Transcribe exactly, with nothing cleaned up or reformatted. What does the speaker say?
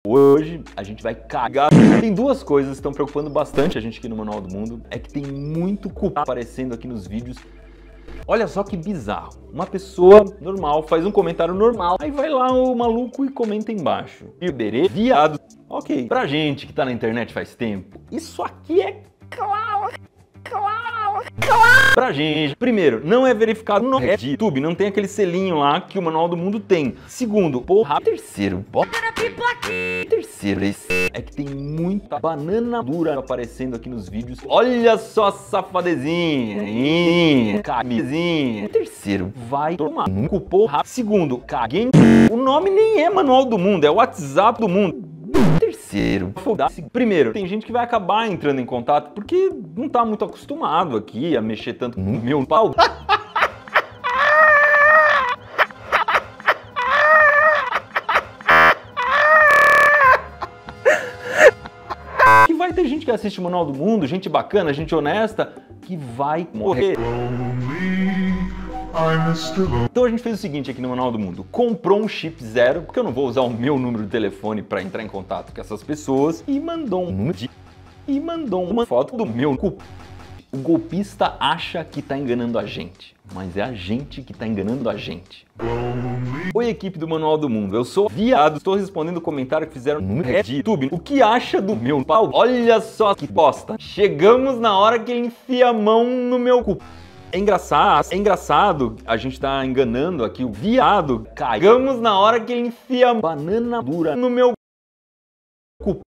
Hoje a gente vai cagar. Tem duas coisas que estão preocupando bastante a gente aqui no Manual do Mundo. É que tem muito culpa aparecendo aqui nos vídeos. Olha só que bizarro. Uma pessoa normal faz um comentário normal. Aí vai lá o maluco e comenta embaixo. Iberê, viado. Ok. Pra gente que tá na internet faz tempo, isso aqui é claro. Claro, claro. Pra gente, primeiro, não é verificado no YouTube, não tem aquele selinho lá que o Manual do Mundo tem. Segundo, porra, terceiro, porra. Terceiro, esse é que tem muita banana dura aparecendo aqui nos vídeos. Olha só, safadezinha, camisinha. Terceiro, vai tomar um cu, porra. Segundo, caguei. O nome nem é Manual do Mundo, é o WhatsApp do Mundo. Terceiro, foda-se. Primeiro, tem gente que vai acabar entrando em contato porque não tá muito acostumado aqui a mexer tanto no meu pau. E vai ter gente que assiste o Manual do Mundo, gente bacana, gente honesta, que vai morrer. Então a gente fez o seguinte aqui no Manual do Mundo, comprou um chip zero, porque eu não vou usar o meu número de telefone para entrar em contato com essas pessoas, e mandou um número de... e mandou uma foto do meu cu. O golpista acha que tá enganando a gente, mas é a gente que tá enganando a gente. Oi, equipe do Manual do Mundo, eu sou viado, estou respondendo o comentário que fizeram no YouTube. O que acha do meu pau? Olha só que bosta. Chegamos na hora que ele enfia a mão no meu cu. É engraçado, é engraçado, a gente tá enganando aqui o viado. Chegamos na hora que ele enfia a banana dura no meu cu.